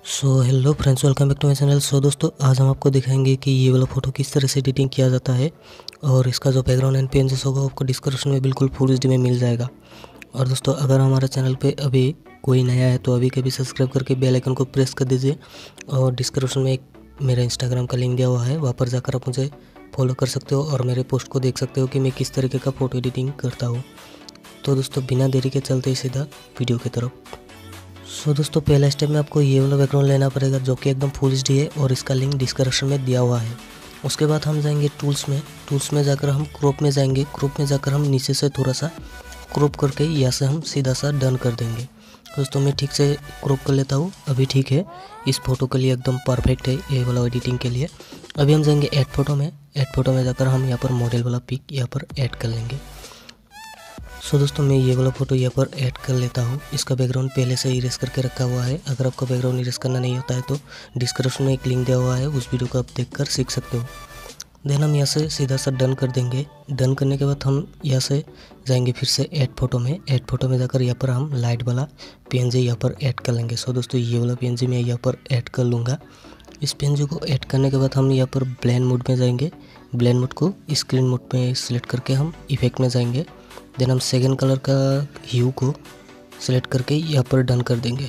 Hello friends, welcome back to my channel. दोस्तों, आज हम आपको दिखाएंगे कि ये वाला फ़ोटो किस तरह से एडिटिंग किया जाता है और इसका जो बैकग्राउंड एंड पेजेस होगा आपको डिस्क्रिप्शन में बिल्कुल फुल एचडी में मिल जाएगा। और दोस्तों, अगर हमारे चैनल पे अभी कोई नया है तो अभी कभी सब्सक्राइब करके बेल आइकन को प्रेस कर दीजिए। और डिस्क्रिप्शन में एक मेरा इंस्टाग्राम का लिंक दिया हुआ है, वहाँ पर जाकर आप मुझे फॉलो कर सकते हो और मेरे पोस्ट को देख सकते हो कि मैं किस तरीके का फ़ोटो एडिटिंग करता हूँ। तो दोस्तों, बिना देरी के चलते ही सीधा वीडियो की तरफ। दोस्तों, पहला स्टेप में आपको ये वाला बैकग्राउंड लेना पड़ेगा जो कि एकदम फुल एचडी है और इसका लिंक डिस्क्रिप्शन में दिया हुआ है। उसके बाद हम जाएंगे टूल्स में जाकर हम क्रॉप में जाएंगे। क्रॉप में जाकर हम नीचे से थोड़ा सा क्रॉप करके यहाँ से हम सीधा सा डन कर देंगे। दोस्तों, मैं ठीक से क्रॉप कर लेता हूँ, अभी ठीक है। इस फोटो के लिए एकदम परफेक्ट है ये वाला एडिटिंग के लिए। अभी हम जाएंगे ऐड फोटो में जाकर हम यहाँ पर मॉडल वाला पिक यहाँ पर ऐड कर लेंगे। दोस्तों, मैं ये वाला फ़ोटो यहाँ पर ऐड कर लेता हूँ। इसका बैकग्राउंड पहले से इरेज करके रखा हुआ है। अगर आपका बैकग्राउंड इरेज करना नहीं होता है तो डिस्क्रिप्शन में एक लिंक दिया हुआ है, उस वीडियो को आप देखकर सीख सकते हो। देन हम यहाँ से सीधा सा डन कर देंगे। डन करने के बाद हम यहाँ से जाएंगे फिर से ऐड फोटो में जाकर यहाँ पर हम लाइट वाला PNG यहाँ पर ऐड कर लेंगे। दोस्तों, ये वाला PNG मैं यहाँ पर ऐड कर लूँगा। इस PNG को ऐड करने के बाद हम यहाँ पर ब्लेंड मोड में जाएंगे। ब्लेंड मोड को स्क्रीन मोड में सिलेक्ट करके हम इफेक्ट में जाएंगे। देन हम सेकंड कलर का ह्यू को सिलेक्ट करके यहाँ पर डन कर देंगे।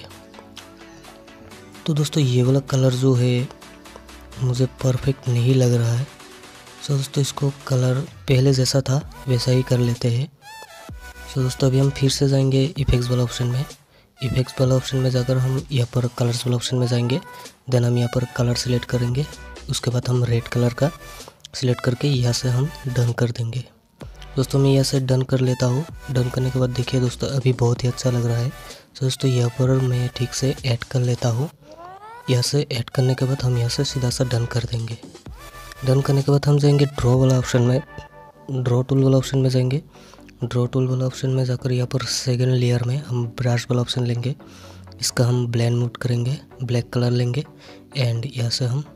तो दोस्तों, ये वाला कलर जो है मुझे परफेक्ट नहीं लग रहा है। दोस्तों, इसको कलर पहले जैसा था वैसा ही कर लेते हैं। दोस्तों, अभी हम फिर से जाएंगे इफेक्ट्स वाला ऑप्शन में जाकर हम यहाँ पर कलर्स वाला ऑप्शन में जाएंगे। देन हम यहाँ पर कलर सिलेक्ट करेंगे। उसके बाद हम रेड कलर का सिलेक्ट करके यहाँ से हम डन कर देंगे। दोस्तों, मैं यहाँ से डन कर लेता हूँ। डन करने के बाद देखिए दोस्तों, अभी बहुत ही अच्छा लग रहा है। दोस्तों, यहाँ पर मैं ठीक से ऐड कर लेता हूँ। यहाँ से ऐड करने के बाद हम यहाँ से सीधा सा डन कर देंगे। डन करने के बाद हम जाएंगे ड्रॉ टूल वाला ऑप्शन में जाएंगे। ड्रॉ टूल वाला ऑप्शन में जाकर यहाँ पर सेकंड लेयर में हम ब्रश वाला ऑप्शन लेंगे। इसका हम ब्लेंड मोड करेंगे, ब्लैक कलर लेंगे एंड यहाँ से हम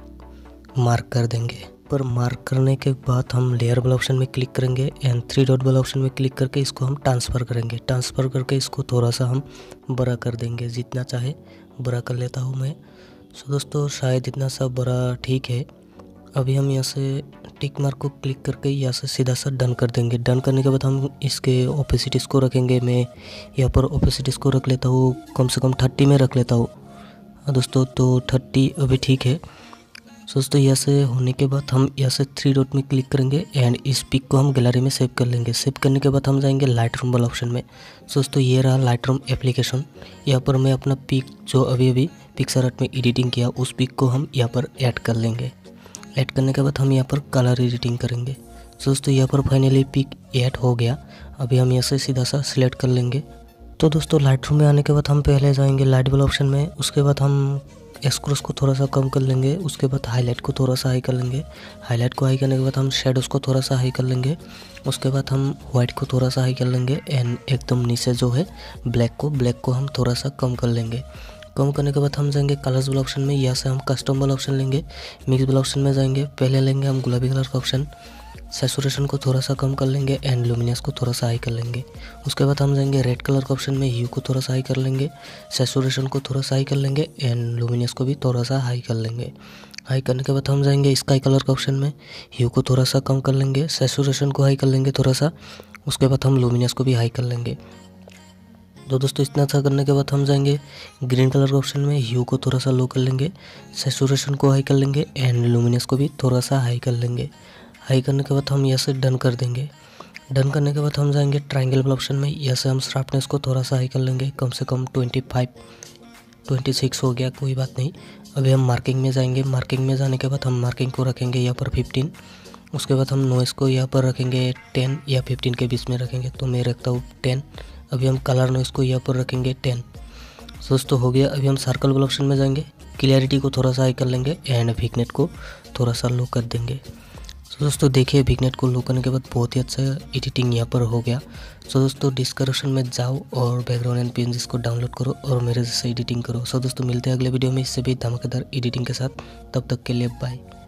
मार्क कर देंगे। पर मार्क करने के बाद हम लेयर वाला ऑप्शन में क्लिक करेंगे एंड 3 डॉट वाला ऑप्शन में क्लिक करके इसको हम ट्रांसफ़र करेंगे। ट्रांसफ़र करके इसको थोड़ा सा हम बड़ा कर देंगे, जितना चाहे बड़ा कर लेता हूँ मैं। दोस्तों, शायद इतना सा बड़ा ठीक है। अभी हम यहाँ से टिक मार्क को क्लिक करके यहाँ से सीधा सा डन कर देंगे। डन करने के बाद हम इसके ओपेसिटीज़ को रखेंगे। मैं यहाँ पर ओपेसिटीज़ को रख लेता हूँ, कम से कम 30 में रख लेता हूँ। दोस्तों, तो 30 अभी ठीक है। दोस्तों, यहाँ से होने के बाद हम यहाँ से 3 डॉट में क्लिक करेंगे एंड इस पिक को हम गैलरी में सेव कर लेंगे। सेव करने के बाद हम जाएंगे लाइट रूम वाला ऑप्शन में। दोस्तों, ये रहा लाइट रूम एप्लीकेशन। यहाँ पर मैं अपना पिक जो अभी पिक्चर आर्ट में एडिटिंग किया उस पिक को हम यहाँ पर ऐड कर लेंगे। ऐड करने के बाद हम यहाँ पर कलर एडिटिंग करेंगे। दोस्तों, यहाँ पर फाइनली पिक ऐड हो गया। अभी हम यहाँ से सीधा सा सिलेक्ट कर लेंगे। तो दोस्तों, लाइट रूम में आने के बाद हम पहले जाएंगे लाइट वाला ऑप्शन में। उसके बाद हम एक्सक्रोस को थोड़ा सा कम कर लेंगे। उसके बाद हाईलाइट को थोड़ा सा हाई कर लेंगे। हाईलाइट को हाई करने के बाद हम शेडोज़ को थोड़ा सा हाई कर लेंगे। उसके बाद हम वाइट को थोड़ा सा हाई कर लेंगे एंड एकदम नीचे जो है ब्लैक को हम थोड़ा सा कम कर लेंगे। कम करने के बाद हम जाएंगे कलर्स वाला ऑप्शन में। यहाँ से हम कस्टम वाला ऑप्शन लेंगे। मिक्स वाला ऑप्शन में जाएंगे। पहले लेंगे हम गुलाबी कलर का ऑप्शन। सैचुरेशन को थोड़ा सा कम कर लेंगे एंड लुमिनस को थोड़ा सा हाई कर लेंगे। उसके बाद हम जाएंगे रेड कलर का ऑप्शन में। ह्यू को थोड़ा सा हाई कर लेंगे, सैचुरेशन को थोड़ा सा हाई कर लेंगे एंड लुमिनस को भी थोड़ा सा हाई कर लेंगे। हाई करने के बाद हम जाएंगे स्काई कलर का ऑप्शन में। ह्यू को थोड़ा सा कम कर लेंगे, सैचुरेशन को हाई कर लेंगे थोड़ा सा। उसके बाद हम लुमिनस को भी हाई कर लेंगे। तो दोस्तों, इतना अच्छा करने के बाद हम जाएंगे ग्रीन कलर का ऑप्शन में। ह्यू को थोड़ा सा लो कर लेंगे, सैचुरेशन को हाई कर लेंगे एंड लुमिनस को भी थोड़ा सा हाई कर लेंगे। हाई करने के बाद हम यहाँ से डन कर देंगे। डन करने के बाद हम जाएंगे ट्रायंगल वाला ऑप्शन में। यहाँ से हम शार्पनेस को थोड़ा सा हाई कर लेंगे, कम से कम 26 हो गया, कोई बात नहीं। अभी हम मार्किंग में जाएंगे। मार्किंग में जाने के बाद हम मार्किंग को रखेंगे यहाँ पर 15। उसके बाद हम नॉइस को यहाँ पर रखेंगे 10 या 15 के बीच में रखेंगे, तो मैं रखता हूँ 10। अभी हम कलर नॉइस को यहाँ पर रखेंगे 10। दोस्तों, हो गया। अभी हम सर्कल वाला ऑप्शन में जाएंगे। क्लियरिटी को थोड़ा सा हाई कर लेंगे एंड विग्नेट को थोड़ा सा लो कर देंगे। दोस्तों, देखिए विग्नेट को लो करने के बाद बहुत ही अच्छा एडिटिंग यहाँ पर हो गया। दोस्तों, डिस्क्रिप्शन में जाओ और बैकग्राउंड एंड PNGs को डाउनलोड करो और मेरे जैसे एडिटिंग करो। दोस्तों, मिलते हैं अगले वीडियो में इससे भी धमाकेदार एडिटिंग के साथ। तब तक के लिए बाय।